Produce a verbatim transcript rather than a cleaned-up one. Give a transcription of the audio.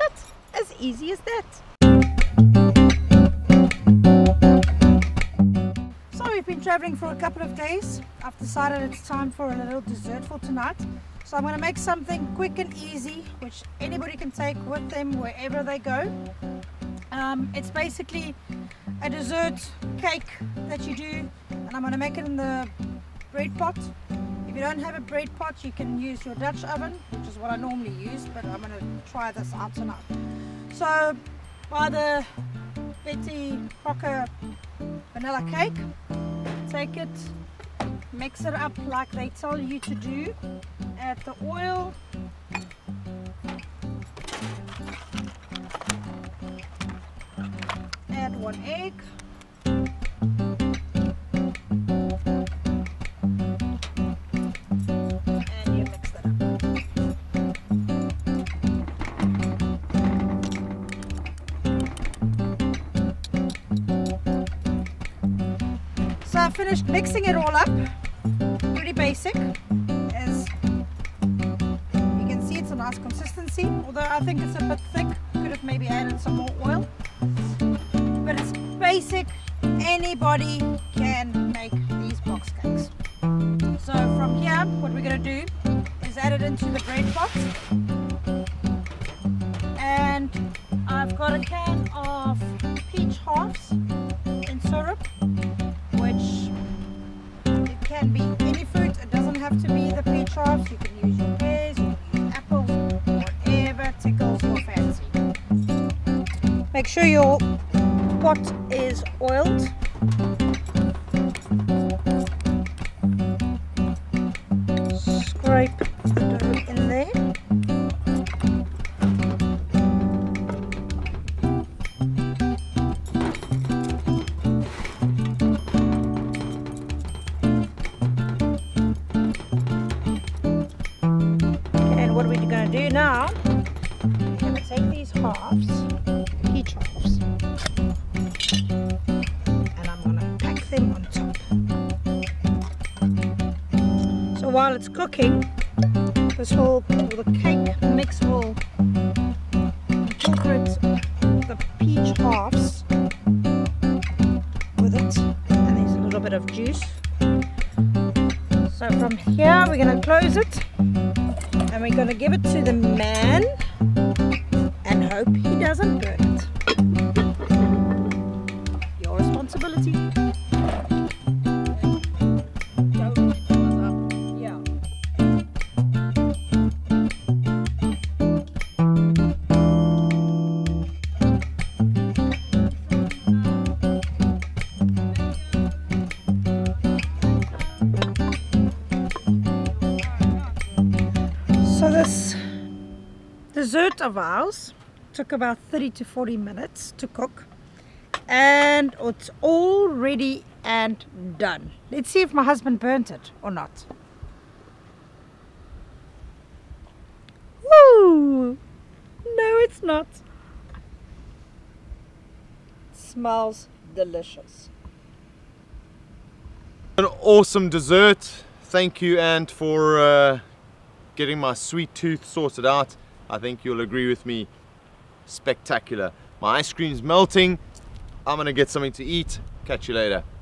it. As easy as that. So we've been traveling for a couple of days. I've decided it's time for a little dessert for tonight. So I'm going to make something quick and easy, which anybody can take with them wherever they go. Um, it's basically a dessert cake that you do, and I'm going to make it in the bread pot. If you don't have a bread pot, you can use your Dutch oven, which is what I normally use, but I'm going to try this out tonight. So buy the Betty Crocker vanilla cake, take it, mix it up like they tell you to do, add the oil, add one egg, and you mix that up. So I finished mixing it all up. Pretty basic, as you can see. It's a nice consistency, although I think it's a bit thick. Could have maybe added some more oil, but it's basic. Anybody can make these box cakes. So from here, what we're going to do is add it into the bread pot, and I've got a can of peach halves in syrup, which it can be any fruit. It doesn't have to be the peach halves. You can use your pears, you can use apples, whatever tickles your fancy. Make sure your pot is oiled. Scrape the dough in there. What we're going to do now, we're going to take these halves, peach halves, and I'm going to pack them on top. So while it's cooking, this whole the cake mix will incorporate the peach halves with it, and there's a little bit of juice. So from here we're going to close it, and we're going to give it to the man and hope he doesn't burn it. Your responsibility. Yeah. So this dessert of ours took about thirty to forty minutes to cook, and it's all ready and done. Let's see if my husband burnt it or not. Woo! No, it's not. It smells delicious. An awesome dessert. Thank you, Ant, for uh, getting my sweet tooth sorted out. I think you'll agree with me. Spectacular. My ice cream's melting. I'm gonna get something to eat. Catch you later.